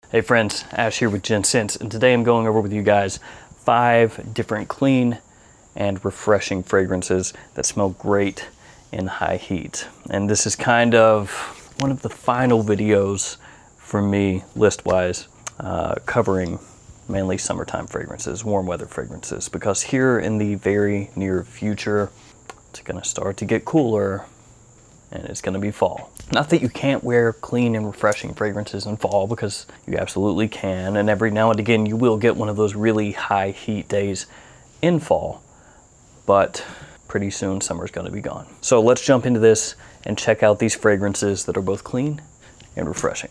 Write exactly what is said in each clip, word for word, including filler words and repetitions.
Hey friends, Ash here with GenSense, and today I'm going over with you guys five different clean and refreshing fragrances that smell great in high heat. And this is kind of one of the final videos for me, list-wise, uh, covering mainly summertime fragrances, warm weather fragrances, because here in the very near future, it's gonna start to get cooler and it's gonna be fall. Not that you can't wear clean and refreshing fragrances in fall, because you absolutely can, and every now and again you will get one of those really high heat days in fall, but pretty soon summer's gonna be gone. So let's jump into this and check out these fragrances that are both clean and refreshing.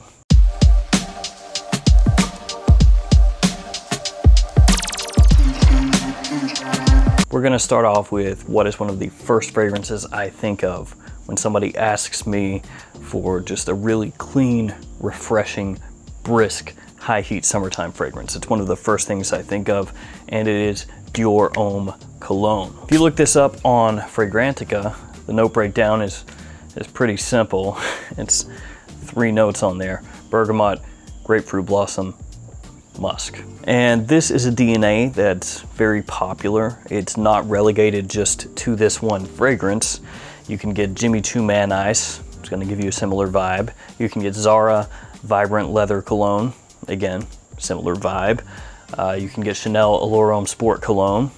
We're gonna start off with what is one of the first fragrances I think of when somebody asks me for just a really clean, refreshing, brisk, high heat summertime fragrance. It's one of the first things I think of, and it is Dior Homme Cologne. If you look this up on Fragrantica, the note breakdown is, is pretty simple. It's three notes on there: bergamot, grapefruit blossom, musk. And this is a D N A that's very popular. It's not relegated just to this one fragrance. You can get Jimmy Choo Man Ice, it's gonna give you a similar vibe. You can get Zara Vibrant Leather Cologne, again, similar vibe. Uh, you can get Chanel Allure Homme Sport Cologne,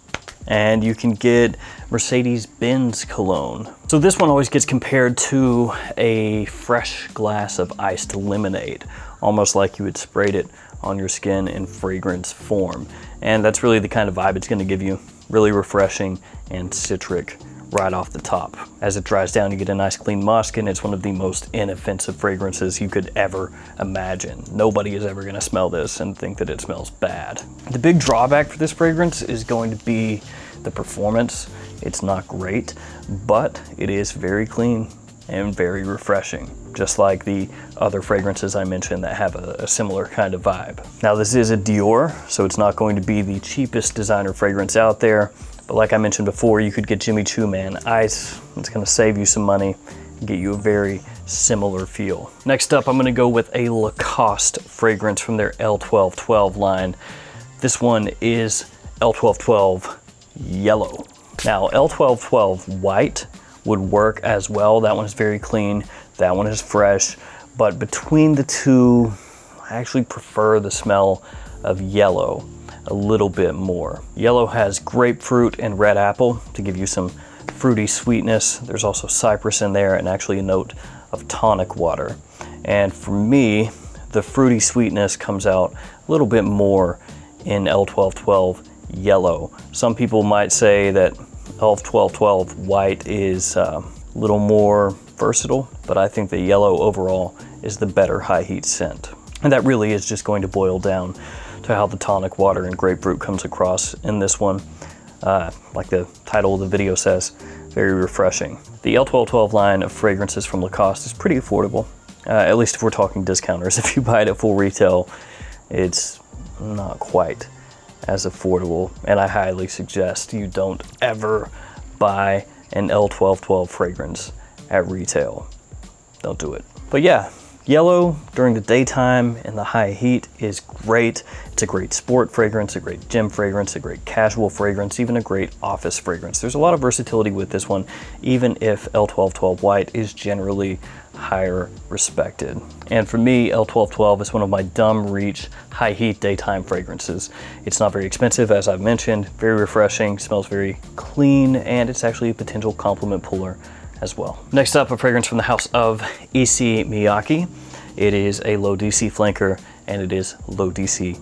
and you can get Mercedes-Benz Cologne. So this one always gets compared to a fresh glass of iced lemonade, almost like you had sprayed it on your skin in fragrance form. And that's really the kind of vibe it's gonna give you, really refreshing and citric right off the top. As it dries down, you get a nice clean musk, and it's one of the most inoffensive fragrances you could ever imagine. Nobody is ever gonna smell this and think that it smells bad. The big drawback for this fragrance is going to be the performance. It's not great, but it is very clean and very refreshing, just like the other fragrances I mentioned that have a, a similar kind of vibe. Now this is a Dior, so it's not going to be the cheapest designer fragrance out there, but like I mentioned before, you could get Jimmy Choo Man Ice. It's gonna save you some money and get you a very similar feel. Next up, I'm gonna go with a Lacoste fragrance from their L twelve twelve line. This one is L twelve twelve Yellow. Now, L twelve twelve White would work as well. That one is very clean, that one is fresh, but between the two, I actually prefer the smell of Yellow a little bit more. Yellow has grapefruit and red apple to give you some fruity sweetness. There's also cypress in there and actually a note of tonic water. And for me, the fruity sweetness comes out a little bit more in L twelve twelve Yellow. Some people might say that L twelve twelve White is uh, a little more versatile, but I think the Yellow overall is the better high heat scent. And that really is just going to boil down to how the tonic water and grapefruit comes across in this one. Uh, like the title of the video says, very refreshing. The L twelve twelve line of fragrances from Lacoste is pretty affordable, uh, at least if we're talking discounters. If you buy it at full retail, it's not quite as affordable, and I highly suggest you don't ever buy an L twelve twelve fragrance at retail. Don't do it. But yeah, Yellow during the daytime in the high heat is great. It's a great sport fragrance, a great gym fragrance, a great casual fragrance, even a great office fragrance. There's a lot of versatility with this one, even if L twelve twelve White is generally higher respected. And for me, L twelve twelve is one of my dumb reach high heat daytime fragrances. It's not very expensive, as I've mentioned, very refreshing, smells very clean, and it's actually a potential compliment puller as well. Next up, a fragrance from the house of Issey Miyake. It is a low D C flanker, and it is low D C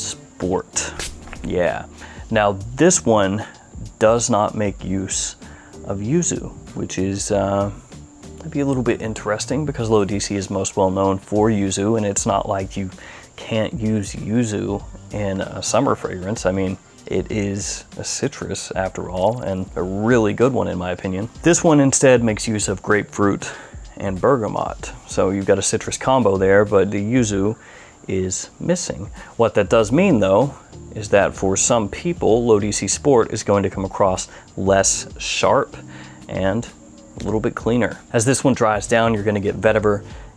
Sport. Yeah. Now this one does not make use of yuzu, which is uh, maybe a little bit interesting, because low D C is most well known for yuzu, and it's not like you can't use yuzu in a summer fragrance. I mean, it is a citrus after all, and a really good one in my opinion. This one instead makes use of grapefruit and bergamot. So you've got a citrus combo there, but the yuzu is missing. What that does mean though, is that for some people, low D C Sport is going to come across less sharp and a little bit cleaner. As this one dries down, you're gonna get vetiver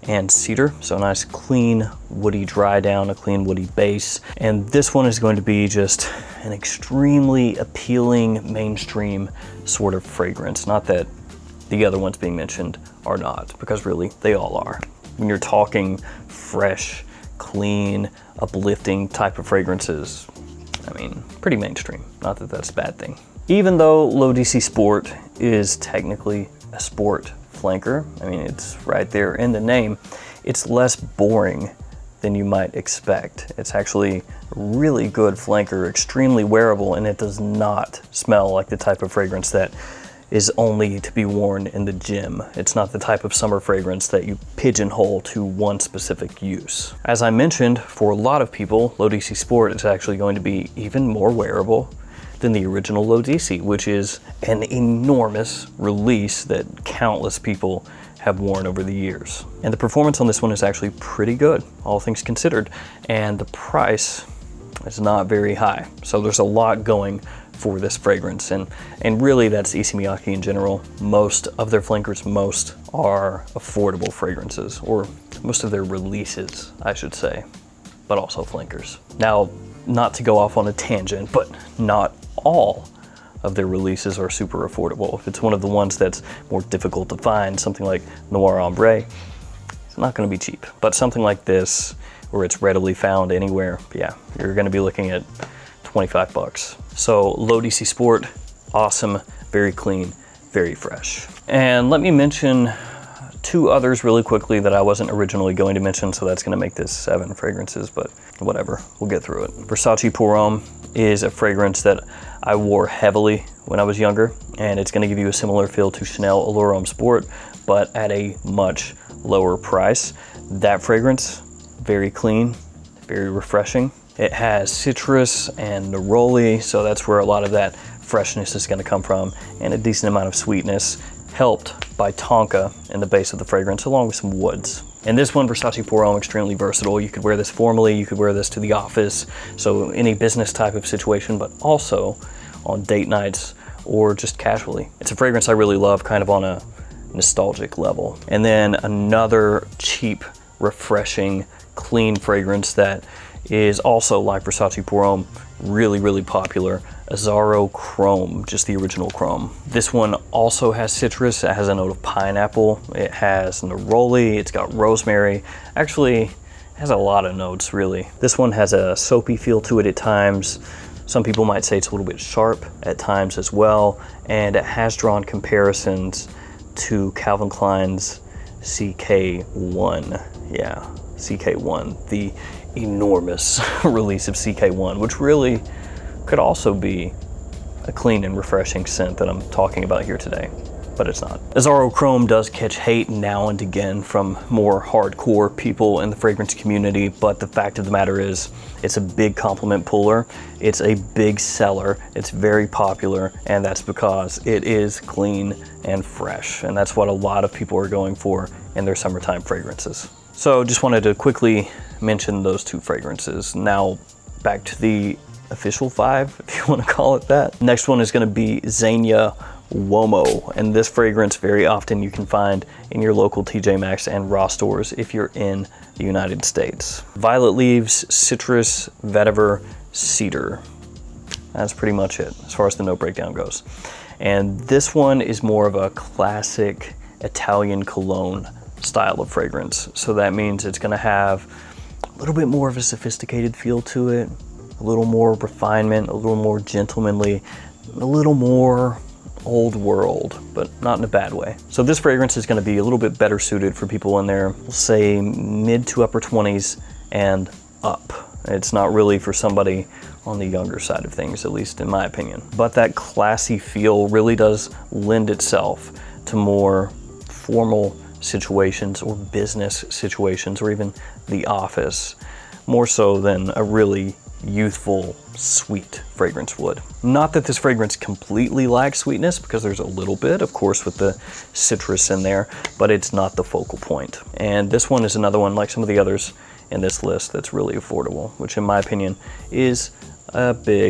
and cedar. So a nice clean woody dry down, a clean woody base. And this one is going to be just an extremely appealing mainstream sort of fragrance. Not that the other ones being mentioned are not, because really they all are. When you're talking fresh, clean, uplifting type of fragrances, I mean, pretty mainstream. Not that that's a bad thing. Even though Low D C Sport is technically a sport flanker, I mean, it's right there in the name, it's less boring than you might expect. It's actually a really good flanker, extremely wearable, and it does not smell like the type of fragrance that is only to be worn in the gym. It's not the type of summer fragrance that you pigeonhole to one specific use. As I mentioned, for a lot of people, Low D C Sport is actually going to be even more wearable than the original Low D C, which is an enormous release that countless people have worn over the years. And the performance on this one is actually pretty good, all things considered, and the price is not very high. So there's a lot going for this fragrance, and and really that's Issey Miyake in general. Most of their flankers, most are affordable fragrances, or most of their releases, I should say, but also flankers. Now, not to go off on a tangent, but not all of their releases are super affordable. If it's one of the ones that's more difficult to find, something like Noir Ombre, it's not going to be cheap. But something like this, where it's readily found anywhere, yeah, you're going to be looking at twenty-five bucks. So Low D C Sport, awesome, very clean, very fresh. And let me mention two others really quickly that I wasn't originally going to mention, so that's gonna make this seven fragrances, but whatever, we'll get through it. Versace Pour Homme is a fragrance that I wore heavily when I was younger, and it's gonna give you a similar feel to Chanel Allure Homme Sport, but at a much lower price. That fragrance, very clean, very refreshing. It has citrus and neroli, so that's where a lot of that freshness is gonna come from, and a decent amount of sweetness, helped by tonka in the base of the fragrance, along with some woods. And this one, Versace Pour Homme, extremely versatile. You could wear this formally, you could wear this to the office, so any business type of situation, but also on date nights or just casually. It's a fragrance I really love, kind of on a nostalgic level. And then another cheap, refreshing, clean fragrance that is also, like Versace Pour Homme, really, really popular, Azzaro Chrome, just the original Chrome. This one also has citrus. It has a note of pineapple. It has neroli. It's got rosemary. Actually, it has a lot of notes, really. This one has a soapy feel to it at times. Some people might say it's a little bit sharp at times as well. And it has drawn comparisons to Calvin Klein's C K one. Yeah, C K one, the enormous release of C K one, which really could also be a clean and refreshing scent that I'm talking about here today, but it's not. Azzaro Chrome does catch hate now and again from more hardcore people in the fragrance community, but the fact of the matter is it's a big compliment puller, it's a big seller, it's very popular, and that's because it is clean and fresh, and that's what a lot of people are going for in their summertime fragrances. So just wanted to quickly mention those two fragrances. Now back to the official five, if you want to call it that. Next one is going to be Zegna Uomo, and this fragrance very often you can find in your local T J Maxx and Ross stores if you're in the United States. Violet leaves, citrus, vetiver, cedar. That's pretty much it as far as the note breakdown goes. And this one is more of a classic Italian cologne style of fragrance. So that means it's going to have a little bit more of a sophisticated feel to it, a little more refinement, a little more gentlemanly, a little more old world, but not in a bad way. So this fragrance is going to be a little bit better suited for people in their, we'll say, mid to upper twenties and up. It's not really for somebody on the younger side of things, at least in my opinion. But that classy feel really does lend itself to more formal situations or business situations, or even the office, more so than a really youthful, sweet fragrance would. Not that this fragrance completely lacks sweetness, because there's a little bit, of course, with the citrus in there, but it's not the focal point. And this one is another one, like some of the others in this list, that's really affordable, which in my opinion is a big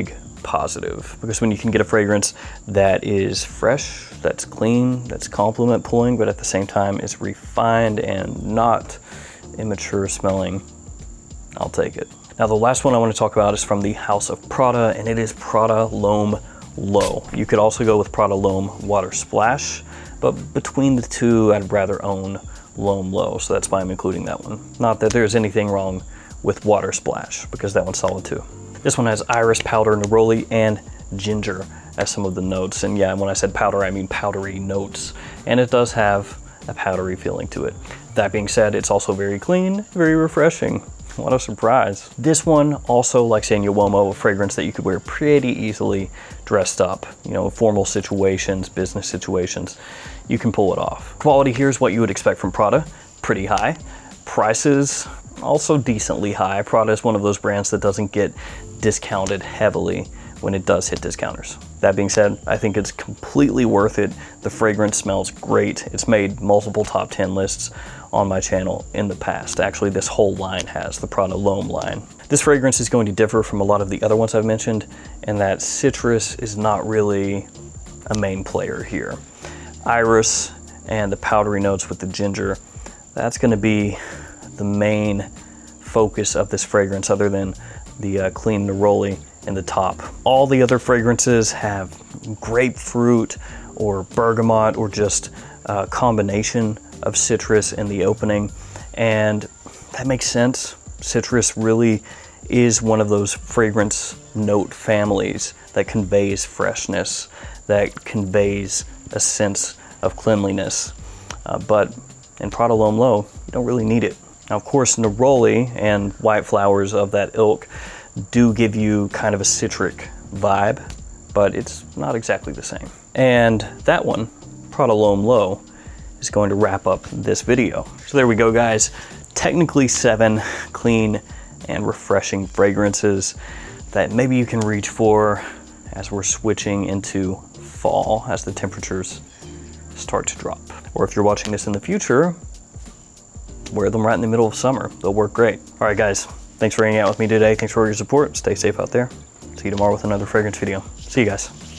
positive, because when you can get a fragrance that is fresh, that's clean, that's compliment pulling, but at the same time is refined and not immature smelling, I'll take it. Now the last one I want to talk about is from the House of Prada, and it is Prada L'Homme Low. You could also go with Prada L'Homme Water Splash, but between the two, I'd rather own L'Homme Low, so that's why I'm including that one. Not that there's anything wrong with Water Splash, because that one's solid too. This one has iris, powder, neroli, and ginger as some of the notes. And yeah, when I said powder, I mean powdery notes. And it does have a powdery feeling to it. That being said, it's also very clean, very refreshing. What a surprise. This one also, like San Uomo, a fragrance that you could wear pretty easily dressed up. You know, formal situations, business situations, you can pull it off. Quality here is what you would expect from Prada, pretty high. Prices, also decently high. Prada is one of those brands that doesn't get discounted heavily when it does hit discounters. That being said, I think it's completely worth it. The fragrance smells great. It's made multiple top ten lists on my channel in the past. Actually, this whole line has, the Prada L'Homme line. This fragrance is going to differ from a lot of the other ones I've mentioned, and that citrus is not really a main player here. Iris and the powdery notes with the ginger, that's gonna be the main focus of this fragrance, other than the uh, clean neroli in the top. All the other fragrances have grapefruit or bergamot or just a combination of citrus in the opening, and that makes sense. Citrus really is one of those fragrance note families that conveys freshness, that conveys a sense of cleanliness. Uh, but in Prada L'Homme Low, you don't really need it. Now, of course, neroli and white flowers of that ilk do give you kind of a citric vibe, but it's not exactly the same. And that one, Prada L'Homme Low, is going to wrap up this video. So there we go, guys. Technically seven clean and refreshing fragrances that maybe you can reach for as we're switching into fall, as the temperatures start to drop. Or if you're watching this in the future, wear them right in the middle of summer. They'll work great. All right, guys, thanks for hanging out with me today. Thanks for your support. Stay safe out there. See you tomorrow with another fragrance video. See you guys.